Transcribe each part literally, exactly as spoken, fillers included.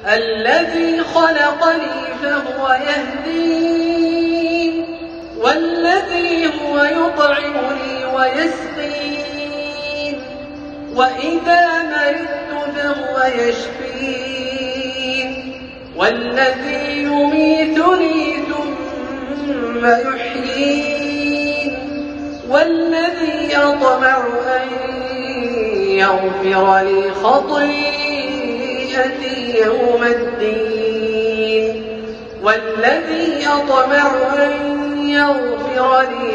الذي خلقني فهو يهدين والذي هو يطعمني ويسقين وإذا مرضت فهو يشفين والذي يميتني ثم يحيين والذي أطمع أن يغفر لي خطيئتي يوم الدين والذي أطمع أن يغفر لي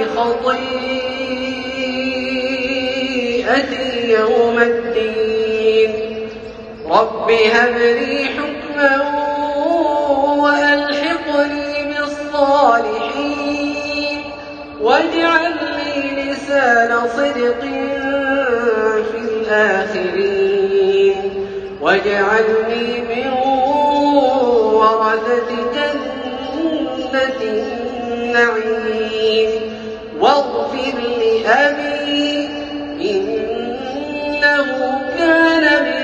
خطيئتي يوم الدين رب هب لي حكما وألحقني بالصالحين واجعل لي لسان صدق في الآخرين واجعلني من ورثة جنة النعيم واغفر لأبي إنه كان من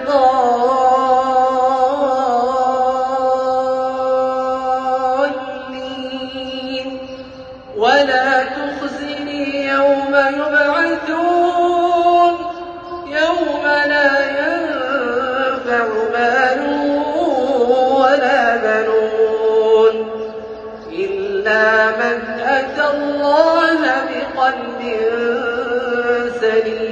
الضالين ولا تخزني يوم يبعثون يوم لا ينفع مال ولا بنون إلا من أتى الله بقلب سليم